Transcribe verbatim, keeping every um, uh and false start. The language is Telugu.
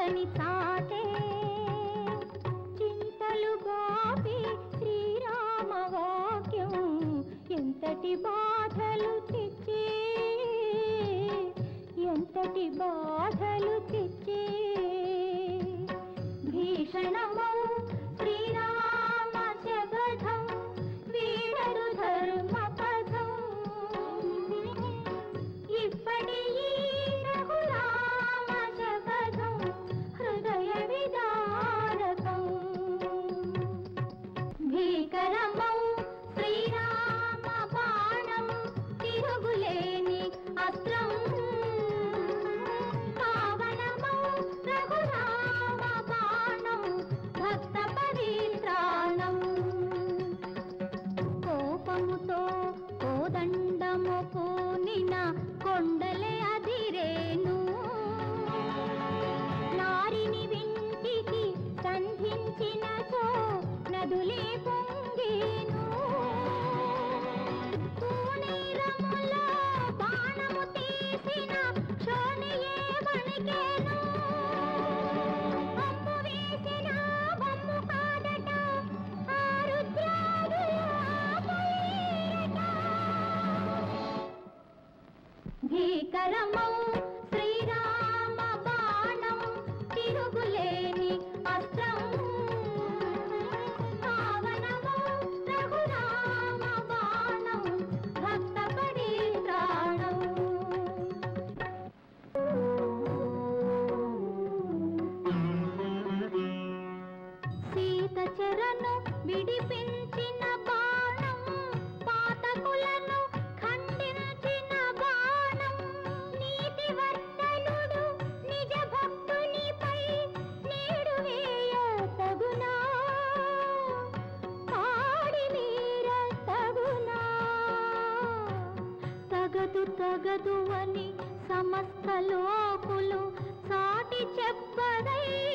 కాదని చాటే చింతలు బాపి శ్రీరామ వాక్యం ఎంతటి బాధలు తెచ్చే ఎంతటి బాధలు తెచ్చే భీషణమౌ శ్రీరామ శబదం వీడరు ధర్మ పదం ఇప్పటి ఈ రఘురామ శబదం హృదయ విదారకం భీకరమౌ శ్రీరామ బాణం తిరుగులేని అస్త్రం పావనమౌ రఘురామ బాణం భక్త పరిత్రాణం కోపముతో కోదండము పూనిన కొండలే అదిరేను నారిని వింటికి సంధించినచో నదులే పొంగేను పూనీరములో బాణము తీసిన క్షోణియే వణికేను అంబు వేసిన బొమ్ము కాదట ఆరుద్రాదుల పైరట భీకరమౌ శ్రీరామ బాణం తిరుగులేని అస్త్రం పావనమౌ రఘురామ బాణం భక్త పరిత్రాణం సీత చెరను విడిపించిన బాణం పాతకులను ఖండించిన బాణం నీతివర్తనుడు నిజ భక్తునిపై నేడు వేయ తగునా పాడి మీర తగునా తగదు తగదు అని సమస్త లోకులు సాటి చెప్పదై